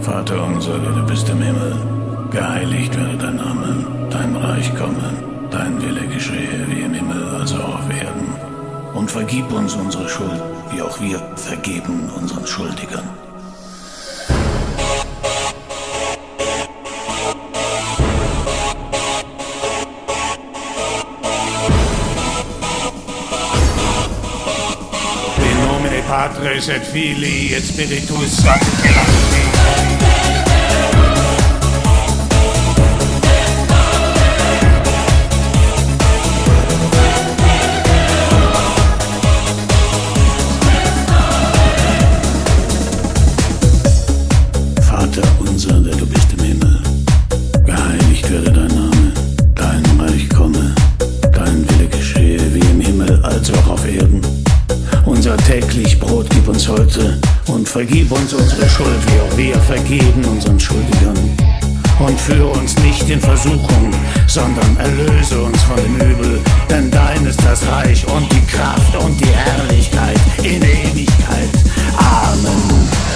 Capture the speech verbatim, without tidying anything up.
Vater unser, der du bist im Himmel, geheiligt werde dein Name, dein Reich komme, dein Wille geschehe wie im Himmel, also auch auf Erden. Und vergib uns unsere Schuld, wie auch wir vergeben unseren Schuldigern. In nomine Patris et Filii et Spiritus Sancti. Vater unser, der du bist im Himmel, geheiligt werde dein Name, dein Reich komme, dein Wille geschehe wie im Himmel, als auch auf Erden. Unser täglich Brot gib uns heute und vergib uns unsere Schuld, wie auch wir vergeben unseren Schuldigern. Und führe uns nicht in Versuchung, sondern erlöse uns von dem Übel, denn dein ist das Reich und die Kraft und die Herrlichkeit in Ewigkeit. Amen.